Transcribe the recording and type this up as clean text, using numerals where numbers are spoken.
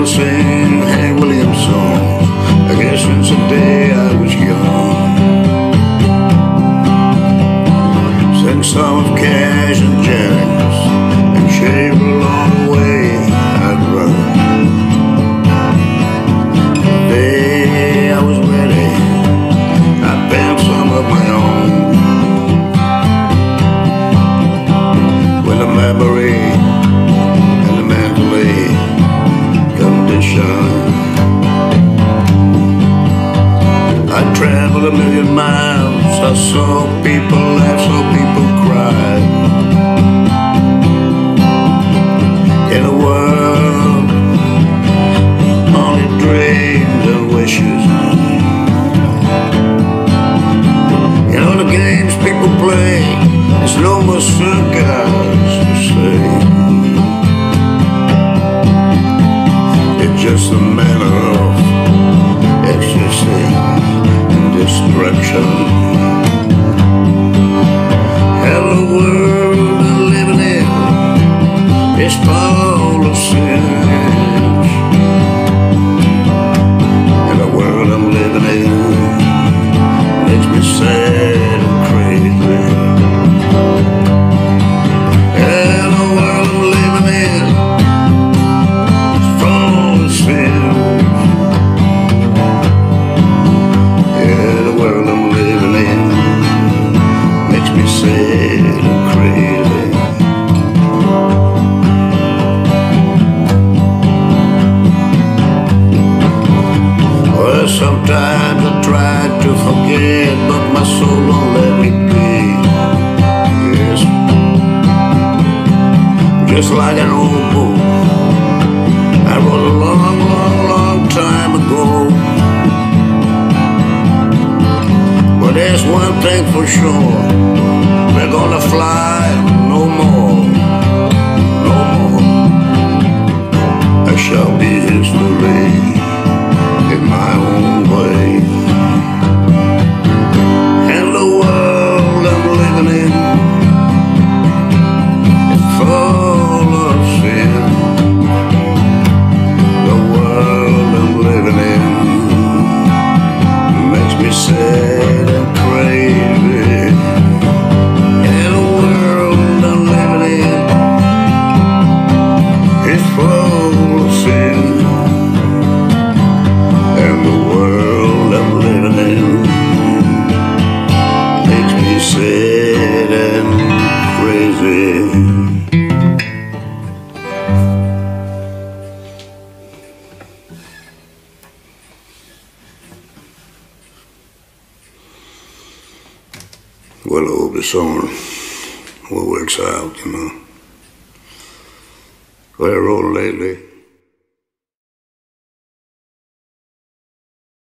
still sing Hank Williams songs, I guess since the day I was young. Sing some of Cash and Jennings, and shave along the way I'd run. The day I was ready, I penned some of my own. When the memory and the mentally condition, I traveled a million miles, I saw people laugh, saw people cry. In a world, only dreams and wishes. You know the games people play, there's no more circus to say. It's just a matter of existing in destruction. Hello world I'm living in, it's full of sins. And the world I'm living in makes me sad and crazy. And the world I'm living in is full of sins. Yeah, the world I'm living in makes me sad and crazy. Well, sometimes I try to forget, but my soul won't let me be. Yes, just like an old book I wrote a long, long, long time ago. But there's one thing for sure, we're gonna fly no more, no more. I shall be history in my own way. And the world I'm living in is full of sin. The world I'm living in makes me sad and crazy. And the world I'm living in is full of sin. And the world I'm living in makes me sad and crazy. Well, I hope the song will works out, you know. What I wrote lately.